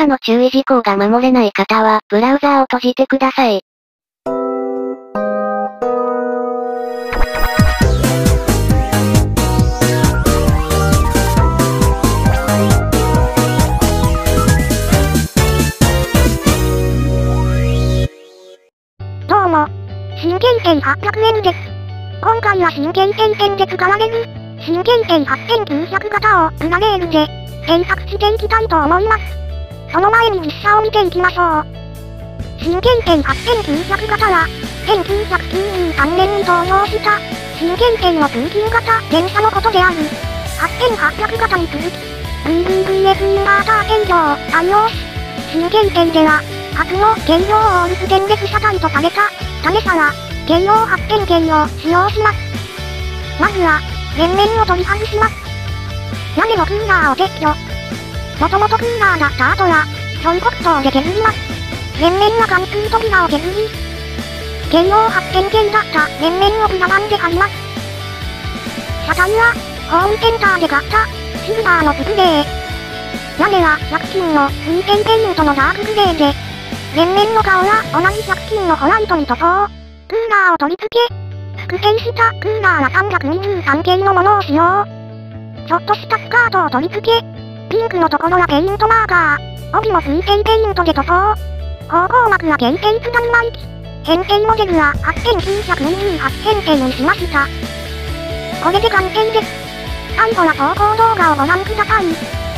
下の注意事項が守れない方は、ブラウザーを閉じてください。 どうも。真剣線800円です。今回は真剣線編で使われる、真剣線8900型をプラレールで検索していきたいと思います。その前に実写を見ていきましょう。真剣線8900型は、1993年に登場した真剣線の通勤型電車のことである。8800型に続き、VVVS インバーター線上を採用し、真剣線では、初の軽量オールステンレス車体とされた、種皿、軽量発電機を使用します。まずは、前面を取り外します。屋根のクーラーを撤去。もともとクーラーだった後は、彫刻刀で削ります。前面は貫通扉を削り、軽量発電機だった前面をプラ板で貼ります。車体は、ホームセンターで買ったシルバーのスプレー。屋根は100均の水性ペイントのダークグレーで、前面の顔は同じ100均のホワイトに塗装。クーラーを取り付け、複製したクーラーは323系のものを使用。ちょっとしたスカートを取り付け、ピンクのところはペイントマーカー、帯も水性ペイントで塗装。方向幕は軽線津軽巻き。編成モデルは8928編成にしました。これで完成です。最後は走行動画をご覧ください。